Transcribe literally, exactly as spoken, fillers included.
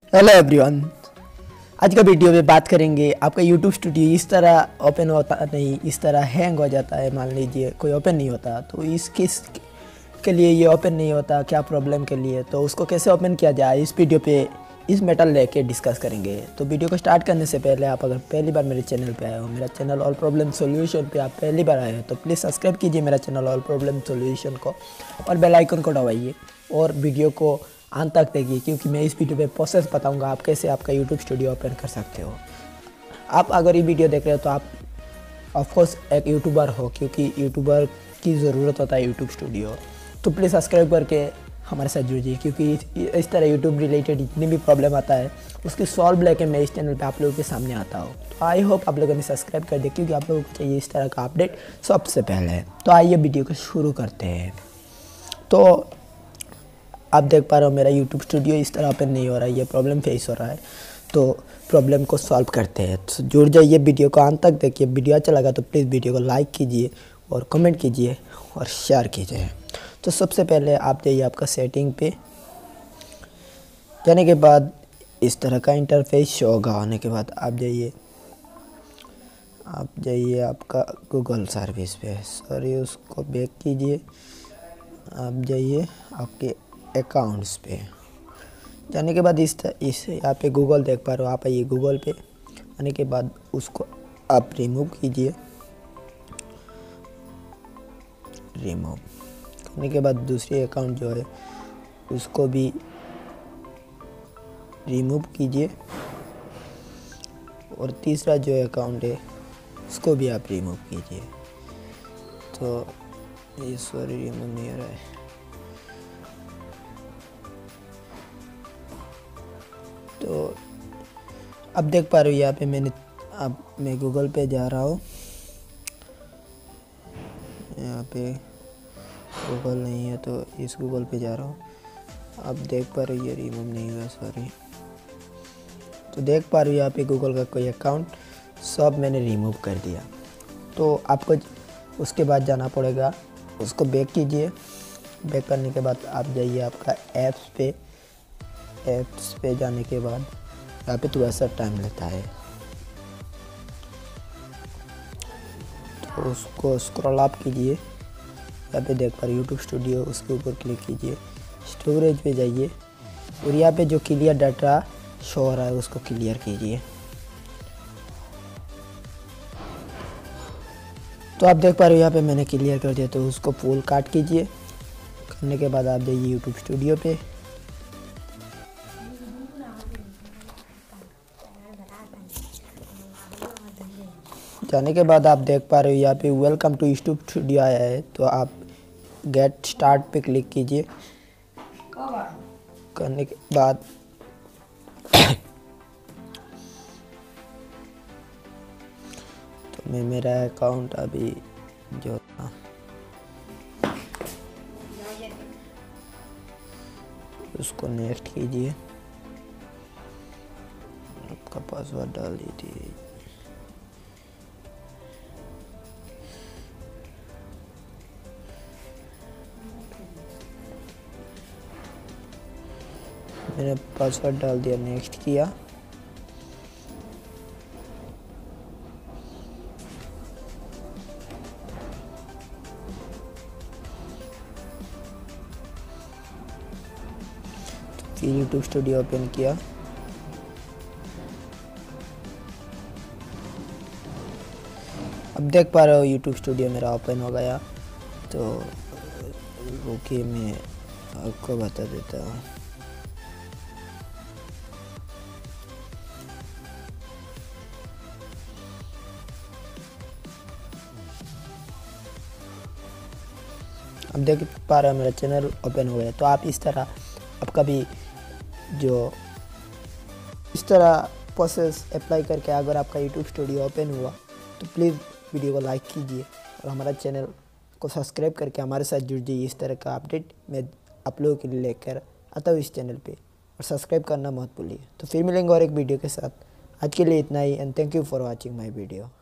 Hello everyone. आज का video में बात करेंगे आपका YouTube स्टूडियो इस तरह ओपन होता नहीं, इस तरह हैंग हो जाता है। मान लीजिए कोई ओपन नहीं होता, तो इस किस के लिए ये ओपन नहीं होता, क्या प्रॉब्लम के लिए, तो उसको कैसे ओपन किया जाए, इस वीडियो पे इस मेटल लेके डिस्कस करेंगे। तो वीडियो को स्टार्ट करने से पहले आप अगर पहली बार मेरे चैनल पे आए हो, मेरा चैनल ऑल प्रॉब्लम सॉल्यूशन पे आप पहली बार आए हो, तो प्लीज़ सब्सक्राइब कीजिए मेरा चैनल ऑल प्रॉब्लम सॉल्यूशन को और बेल आइकन को दबाइए और वीडियो को अंत तक देखिए, क्योंकि मैं इस वीडियो पे प्रोसेस बताऊंगा आप कैसे आपका यूट्यूब स्टूडियो ओपन कर सकते हो। आप अगर ये वीडियो देख रहे हो तो आप ऑफकोर्स एक यूट्यूबर हो, क्योंकि यूट्यूबर की ज़रूरत होता है यूट्यूब स्टूडियो। तो प्लीज़ सब्सक्राइब करके हमारे साथ जुड़िए, क्योंकि इस तरह यूट्यूब रिलेटेड जितनी भी प्रॉब्लम आता है उसकी सॉल्व लेके मैं इस चैनल पे आप लोगों के सामने आता हूँ। तो आई होप आप लोगों ने सब्सक्राइब कर दिया, क्योंकि आप लोगों को चाहिए इस तरह का अपडेट सबसे पहले। तो आइए वीडियो को शुरू करते हैं। तो आप देख पा रहे हो मेरा यूट्यूब स्टूडियो इस तरह ओपन नहीं हो रहा है, ये प्रॉब्लम फेस हो रहा है। तो प्रॉब्लम को सॉल्व करते हैं, तो जुड़ जाइए, वीडियो को अंत तक देखिए। वीडियो अच्छा लगा तो प्लीज़ वीडियो को लाइक कीजिए और कमेंट कीजिए और शेयर कीजिए। तो सबसे पहले आप जाइए आपका सेटिंग पे, जाने के बाद इस तरह का इंटरफेस शो होगा। होने के बाद आप जाइए आप जाइए आपका गूगल सर्विस पे, सॉरी उसको बैक कीजिए। आप जाइए आपके अकाउंट्स पे, जाने के बाद इस इस यहाँ पे गूगल देख पा रहे हो आप, आइए गूगल पे। आने के बाद उसको आप रिमूव कीजिए। रिमूव करने के बाद दूसरी अकाउंट जो है उसको भी रिमूव कीजिए और तीसरा जो अकाउंट है उसको भी आप रिमूव कीजिए। तो ये सॉरी रिमूव नहीं हो रहा है। तो अब देख पा रहे हो यहाँ पे मैंने अब मैं गूगल पे जा रहा हूँ। यहाँ पे गूगल नहीं है तो इस गूगल पे जा रहा हूँ। आप देख पा रहे हो ये रिमूव नहीं हुआ, सॉरी। तो देख पा रहे हो यहाँ पे गूगल का कोई अकाउंट सब मैंने रिमूव कर दिया। तो आपको उसके बाद जाना पड़ेगा, उसको बैक कीजिए। बैक करने के बाद आप जाइए आपका ऐप्स पे। ऐप्स पे जाने के बाद यहाँ पे थोड़ा सा टाइम लेता है, तो उसको स्क्रॉल अप कीजिए। यहाँ पे देख पर यूट्यूब स्टूडियो, उसके ऊपर क्लिक कीजिए। स्टोरेज पे जाइए और यहाँ पे जो क्लियर डाटा शो हो रहा है उसको क्लियर कीजिए। तो आप देख पा रहे हो यहाँ पे मैंने क्लियर कर दिया, तो उसको फुल काट कीजिए। करने के बाद आप जाइए यूट्यूब स्टूडियो पे। जाने के बाद आप देख पा रहे हो यहाँ पे वेलकम टू यूट्यूब स्टूडियो आया है, तो आप गेट स्टार्ट पे क्लिक कीजिए। करने के बाद तो मैं मेरा अकाउंट अभी जो था उसको नेक्स्ट कीजिए। आपका पासवर्ड डाल दीजिए। मैंने पासवर्ड डाल दिया, नेक्स्ट किया। फिर यूट्यूब स्टूडियो ओपन किया। अब देख पा रहे हो यूट्यूब स्टूडियो मेरा ओपन हो गया। तो रुकिए मैं आपको बता देता हूँ। अब देख पा रहे हो मेरा चैनल ओपन हो गया। तो आप इस तरह आपका भी जो इस तरह प्रोसेस अप्लाई करके अगर आपका यूट्यूब स्टूडियो ओपन हुआ तो प्लीज़ वीडियो को लाइक कीजिए और हमारा चैनल को सब्सक्राइब करके हमारे साथ जुड़ जाइए। इस तरह का अपडेट मैं आप लोगों के लिए लेकर आता हूँ इस चैनल पे, और सब्सक्राइब करना मत भूलिए। तो फिर मिलेंगे और एक वीडियो के साथ। आज के लिए इतना ही, and thank you for watching my video.